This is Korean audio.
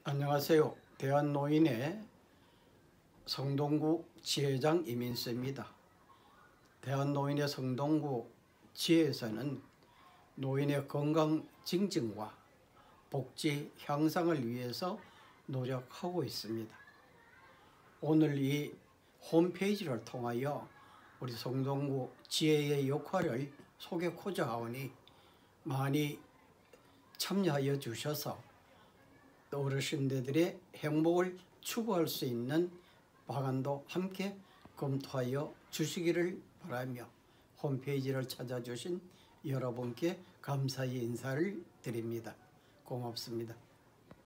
안녕하세요. 대한노인의 성동구 지회장 이민수입니다. 대한노인의 성동구 지회에서는 노인의 건강 증진과 복지 향상을 위해서 노력하고 있습니다. 오늘 이 홈페이지를 통하여 우리 성동구 지회의 역할을 소개코자 하오니 많이 참여하여 주셔서 어르신들의 행복을 추구할 수 있는 방안도 함께 검토하여 주시기를 바라며 홈페이지를 찾아주신 여러분께 감사의 인사를 드립니다. 고맙습니다.